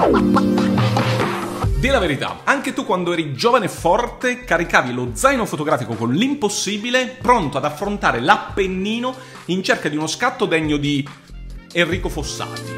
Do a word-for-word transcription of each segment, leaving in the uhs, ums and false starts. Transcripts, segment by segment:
Dì la verità, anche tu quando eri giovane e forte caricavi lo zaino fotografico con l'impossibile, pronto ad affrontare l'Appennino in cerca di uno scatto degno di Enrico Fossati.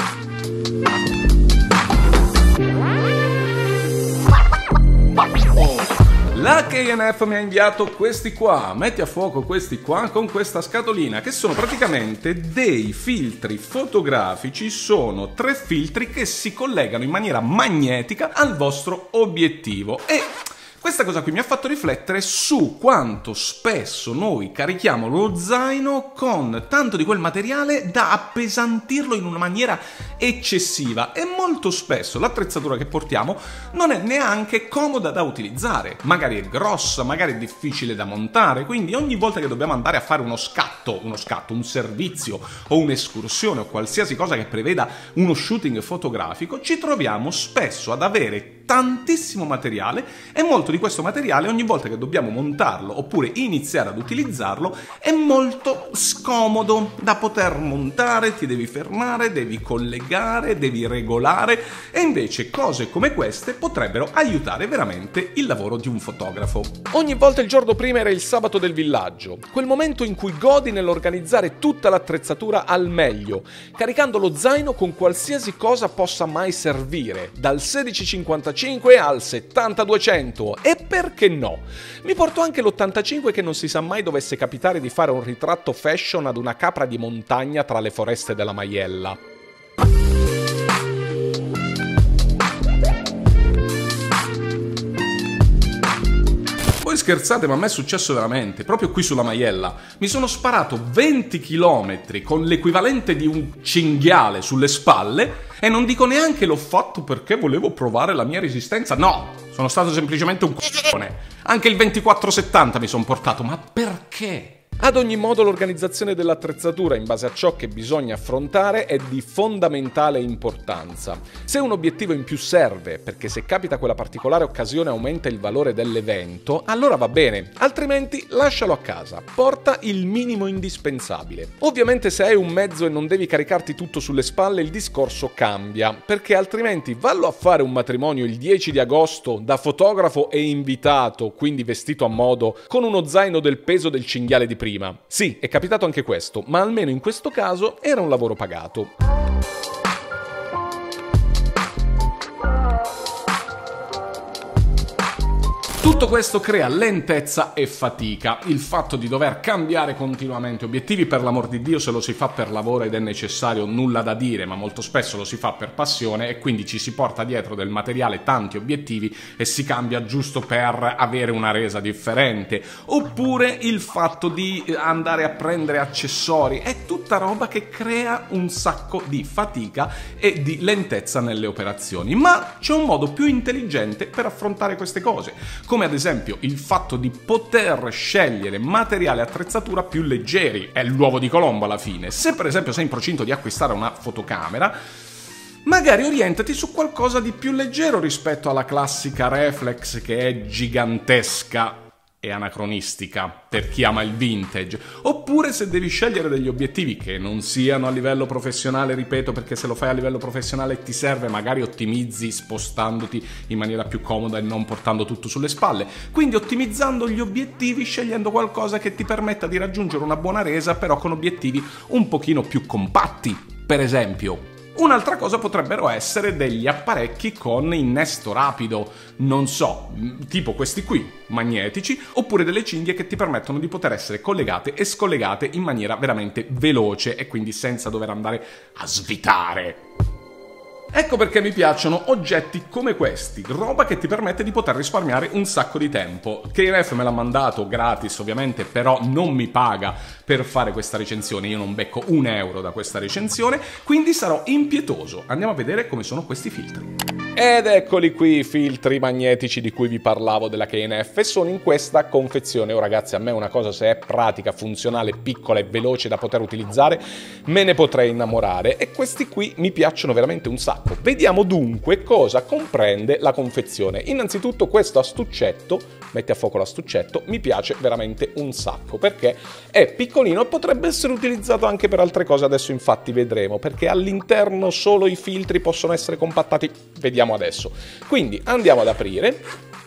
La K N F mi ha inviato questi qua, metti a fuoco questi qua con questa scatolina, che sono praticamente dei filtri fotografici, sono tre filtri che si collegano in maniera magnetica al vostro obiettivo e questa cosa qui mi ha fatto riflettere su quanto spesso noi carichiamo lo zaino con tanto di quel materiale da appesantirlo in una maniera eccessiva e molto spesso l'attrezzatura che portiamo non è neanche comoda da utilizzare, magari è grossa, magari è difficile da montare, quindi ogni volta che dobbiamo andare a fare uno scatto, uno scatto, un servizio o un'escursione o qualsiasi cosa che preveda uno shooting fotografico, ci troviamo spesso ad avere tantissimo materiale e molto di questo materiale ogni volta che dobbiamo montarlo oppure iniziare ad utilizzarlo è molto scomodo da poter montare, ti devi fermare, devi collegare, devi regolare e invece cose come queste potrebbero aiutare veramente il lavoro di un fotografo. Ogni volta il giorno prima era il sabato del villaggio, quel momento in cui godi nell'organizzare tutta l'attrezzatura al meglio, caricando lo zaino con qualsiasi cosa possa mai servire, dal sedici cinquantacinque al settanta duecento e perché no? Mi porto anche l'ottantacinque che non si sa mai dovesse capitare di fare un ritratto fashion ad una capra di montagna tra le foreste della Maiella. Voi scherzate, ma a me è successo veramente, proprio qui sulla Maiella. Mi sono sparato venti chilometri con l'equivalente di un cinghiale sulle spalle e non dico neanche l'ho fatto perché volevo provare la mia resistenza, no! Sono stato semplicemente un c***one. Anche il ventiquattro settanta mi sono portato, ma perché? Ad ogni modo l'organizzazione dell'attrezzatura in base a ciò che bisogna affrontare è di fondamentale importanza. Se un obiettivo in più serve, perché se capita quella particolare occasione aumenta il valore dell'evento, allora va bene, altrimenti lascialo a casa, porta il minimo indispensabile. Ovviamente se hai un mezzo e non devi caricarti tutto sulle spalle il discorso cambia, perché altrimenti vallo a fare un matrimonio il dieci di agosto da fotografo e invitato, quindi vestito a modo, con uno zaino del peso del cinghiale di prima. Sì, è capitato anche questo, ma almeno in questo caso era un lavoro pagato. Tutto questo crea lentezza e fatica. Il fatto di dover cambiare continuamente obiettivi, per l'amor di Dio, se lo si fa per lavoro ed è necessario, nulla da dire, ma molto spesso lo si fa per passione e quindi ci si porta dietro del materiale, tanti obiettivi e si cambia giusto per avere una resa differente. Oppure il fatto di andare a prendere accessori, è tutta roba che crea un sacco di fatica e di lentezza nelle operazioni. Ma c'è un modo più intelligente per affrontare queste cose, come ad esempio il fatto di poter scegliere materiale e attrezzatura più leggeri. È l'uovo di Colombo alla fine. Se per esempio sei in procinto di acquistare una fotocamera, magari orientati su qualcosa di più leggero rispetto alla classica reflex che è gigantesca e anacronistica per chi ama il vintage. Oppure se devi scegliere degli obiettivi che non siano a livello professionale, ripeto, perché se lo fai a livello professionale ti serve, magari ottimizzi spostandoti in maniera più comoda e non portando tutto sulle spalle. Quindi ottimizzando gli obiettivi, scegliendo qualcosa che ti permetta di raggiungere una buona resa, però con obiettivi un pochino più compatti, per esempio. Un'altra cosa potrebbero essere degli apparecchi con innesto rapido, non so, tipo questi qui, magnetici, oppure delle cinghie che ti permettono di poter essere collegate e scollegate in maniera veramente veloce e quindi senza dover andare a svitare. Ecco perché mi piacciono oggetti come questi, roba che ti permette di poter risparmiare un sacco di tempo. K N F me l'ha mandato gratis ovviamente, però non mi paga per fare questa recensione, io non becco un euro da questa recensione, quindi sarò impietoso. Andiamo a vedere come sono questi filtri. Ed eccoli qui i filtri magnetici di cui vi parlavo della K N F, sono in questa confezione. Oh ragazzi, a me una cosa, se è pratica, funzionale, piccola e veloce da poter utilizzare, me ne potrei innamorare, e questi qui mi piacciono veramente un sacco. Vediamo dunque cosa comprende la confezione. Innanzitutto questo astuccetto, metti a fuoco l'astuccetto, mi piace veramente un sacco perché è piccolino e potrebbe essere utilizzato anche per altre cose, adesso infatti vedremo, perché all'interno solo i filtri possono essere compattati, vediamo adesso. Quindi andiamo ad aprire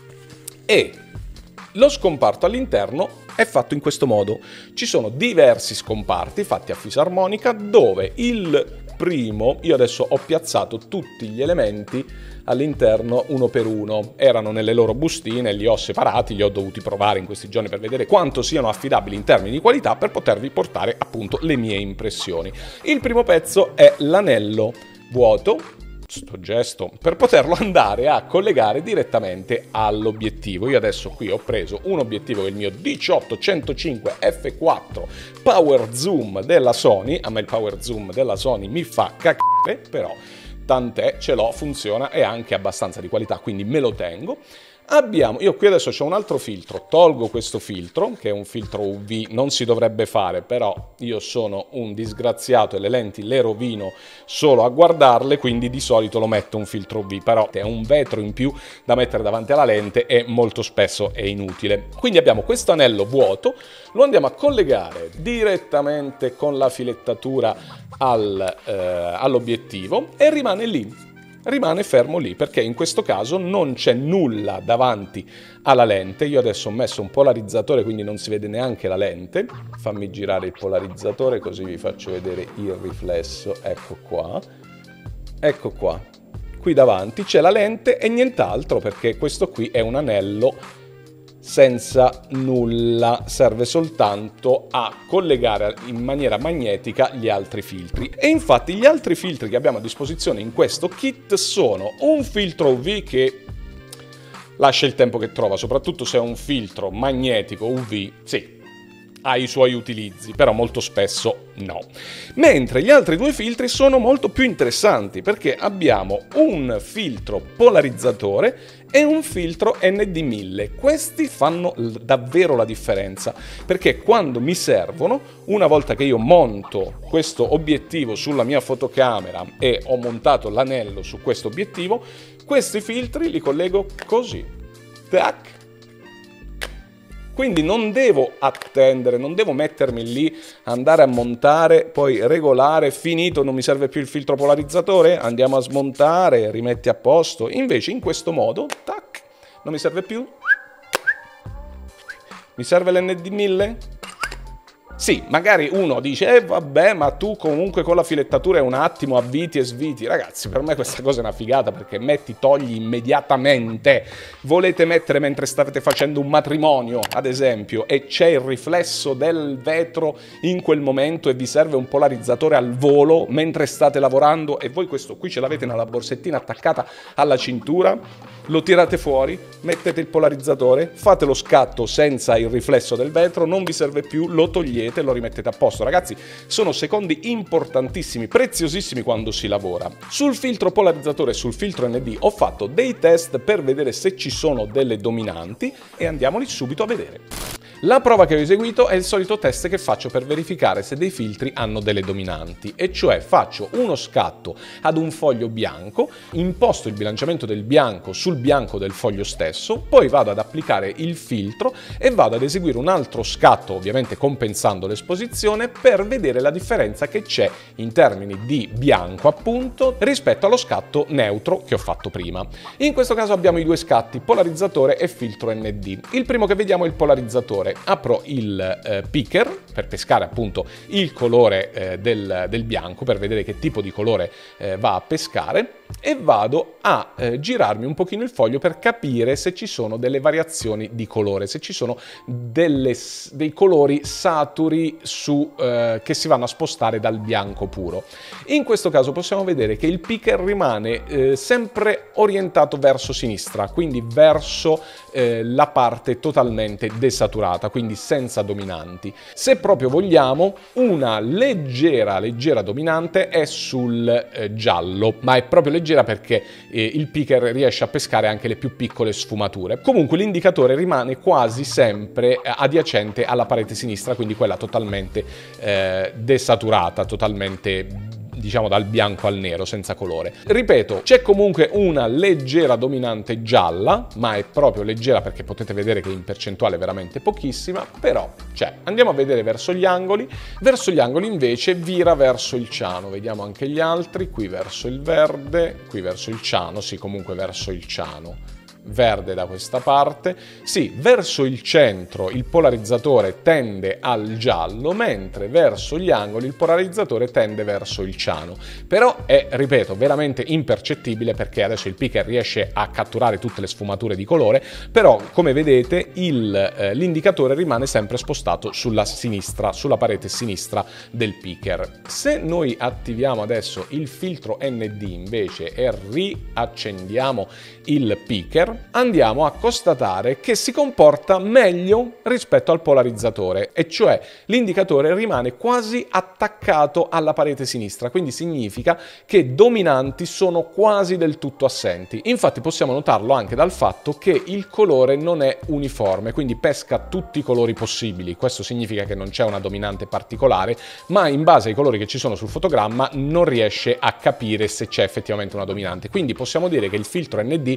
e lo scomparto all'interno è fatto in questo modo. Ci sono diversi scomparti fatti a fisarmonica, dove il primo, io adesso ho piazzato tutti gli elementi all'interno uno per uno, erano nelle loro bustine, li ho separati, li ho dovuti provare in questi giorni per vedere quanto siano affidabili in termini di qualità, per potervi portare appunto le mie impressioni. Il primo pezzo è l'anello vuoto, sto gesto, per poterlo andare a collegare direttamente all'obiettivo. Io adesso qui ho preso un obiettivo che è il mio diciotto centocinque F quattro Power Zoom della Sony. A me il Power Zoom della Sony mi fa cacare, però tant'è, ce l'ho, funziona, è anche abbastanza di qualità, quindi me lo tengo. Abbiamo, io qui adesso c'ho un altro filtro, tolgo questo filtro, che è un filtro U V, non si dovrebbe fare, però io sono un disgraziato e le lenti le rovino solo a guardarle, quindi di solito lo metto un filtro U V, però è un vetro in più da mettere davanti alla lente e molto spesso è inutile. Quindi abbiamo questo anello vuoto, lo andiamo a collegare direttamente con la filettatura al, eh, all'obiettivo e rimane lì. Rimane fermo lì, perché in questo caso non c'è nulla davanti alla lente. Io adesso ho messo un polarizzatore, quindi non si vede neanche la lente. Fammi girare il polarizzatore così vi faccio vedere il riflesso. Ecco qua, ecco qua. Qui davanti c'è la lente e nient'altro, perché questo qui è un anello senza nulla, serve soltanto a collegare in maniera magnetica gli altri filtri. E infatti gli altri filtri che abbiamo a disposizione in questo kit sono un filtro U V che lascia il tempo che trova, soprattutto se è un filtro magnetico U V, sì, ha i suoi utilizzi, però molto spesso no. Mentre gli altri due filtri sono molto più interessanti, perché abbiamo un filtro polarizzatore e un filtro N D mille. Questi fanno davvero la differenza, perché quando mi servono, una volta che io monto questo obiettivo sulla mia fotocamera e ho montato l'anello su questo obiettivo, questi filtri li collego così. Tac! Quindi non devo attendere, non devo mettermi lì, andare a montare, poi regolare, finito, non mi serve più il filtro polarizzatore, andiamo a smontare, rimetti a posto. Invece in questo modo, tac, non mi serve più. Mi serve l'N D mille? Sì, magari uno dice, eh vabbè, ma tu comunque con la filettatura è un attimo avviti e sviti. Ragazzi, per me questa cosa è una figata, perché metti, togli immediatamente. Volete mettere mentre state facendo un matrimonio, ad esempio, e c'è il riflesso del vetro in quel momento e vi serve un polarizzatore al volo mentre state lavorando, e voi questo qui ce l'avete nella borsettina attaccata alla cintura, lo tirate fuori, mettete il polarizzatore, fate lo scatto senza il riflesso del vetro, non vi serve più, lo togliete e lo rimettete a posto. Ragazzi, sono secondi importantissimi, preziosissimi quando si lavora. Sul filtro polarizzatore e sul filtro N D ho fatto dei test per vedere se ci sono delle dominanti e andiamoli subito a vedere. La prova che ho eseguito è il solito test che faccio per verificare se dei filtri hanno delle dominanti, e cioè faccio uno scatto ad un foglio bianco, imposto il bilanciamento del bianco sul bianco del foglio stesso, poi vado ad applicare il filtro e vado ad eseguire un altro scatto, ovviamente compensando l'esposizione, per vedere la differenza che c'è in termini di bianco appunto rispetto allo scatto neutro che ho fatto prima. In questo caso abbiamo i due scatti, polarizzatore e filtro N D. Il primo che vediamo è il polarizzatore. Apro il eh, picker per pescare appunto il colore eh, del, del bianco, per vedere che tipo di colore eh, va a pescare, e vado a eh, girarmi un pochino il foglio per capire se ci sono delle variazioni di colore, se ci sono delle, dei colori saturi su, eh, che si vanno a spostare dal bianco puro. In questo caso possiamo vedere che il picker rimane eh, sempre orientato verso sinistra, quindi verso eh, la parte totalmente desaturata, quindi senza dominanti. Se proprio vogliamo, una leggera, leggera dominante è sul eh, giallo, ma è proprio leggera perché eh, il picker riesce a pescare anche le più piccole sfumature. Comunque l'indicatore rimane quasi sempre eh, adiacente alla parete sinistra, quindi quella totalmente eh, desaturata, totalmente, diciamo, dal bianco al nero, senza colore. Ripeto, c'è comunque una leggera dominante gialla, ma è proprio leggera perché potete vedere che in percentuale è veramente pochissima, però c'è. Andiamo a vedere verso gli angoli. Verso gli angoli invece vira verso il ciano. Vediamo anche gli altri, qui verso il verde, qui verso il ciano, sì, comunque verso il ciano. Verde da questa parte, sì, verso il centro il polarizzatore tende al giallo, mentre verso gli angoli il polarizzatore tende verso il ciano. Però è, ripeto, veramente impercettibile perché adesso il picker riesce a catturare tutte le sfumature di colore, però come vedete il, eh, l'indicatore rimane sempre spostato sulla sinistra, sulla parete sinistra del picker. Se noi attiviamo adesso il filtro N D invece e riaccendiamo il picker, andiamo a constatare che si comporta meglio rispetto al polarizzatore, e cioè l'indicatore rimane quasi attaccato alla parete sinistra, quindi significa che dominanti sono quasi del tutto assenti. Infatti possiamo notarlo anche dal fatto che il colore non è uniforme, quindi pesca tutti i colori possibili. Questo significa che non c'è una dominante particolare, ma in base ai colori che ci sono sul fotogramma non riesce a capire se c'è effettivamente una dominante. Quindi possiamo dire che il filtro N D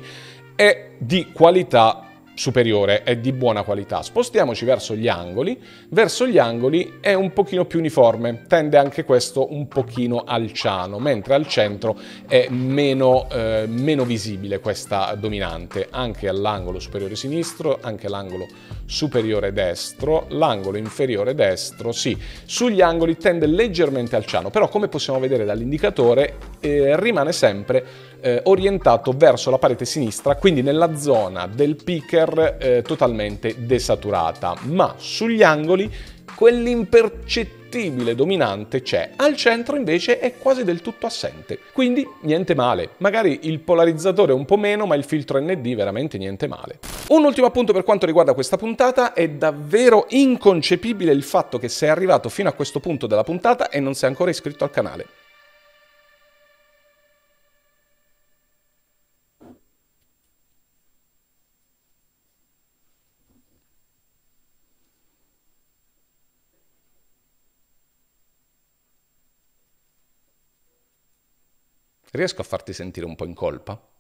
è di qualità superiore, è di buona qualità. Spostiamoci verso gli angoli. Verso gli angoli è un pochino più uniforme, tende anche questo un pochino al ciano, mentre al centro è meno, eh, meno visibile questa dominante, anche all'angolo superiore sinistro, anche all'angolo superiore destro, l'angolo inferiore destro, sì, sugli angoli tende leggermente al ciano, però come possiamo vedere dall'indicatore eh, rimane sempre eh, orientato verso la parete sinistra, quindi nella zona del picker eh, totalmente desaturata, ma sugli angoli quell'impercettibile dominante c'è, al centro invece è quasi del tutto assente, quindi niente male, magari il polarizzatore un po' meno, ma il filtro N D veramente niente male. Un ultimo appunto per quanto riguarda questa puntata: è davvero inconcepibile il fatto che sei arrivato fino a questo punto della puntata e non sei ancora iscritto al canale. Riesco a farti sentire un po' in colpa?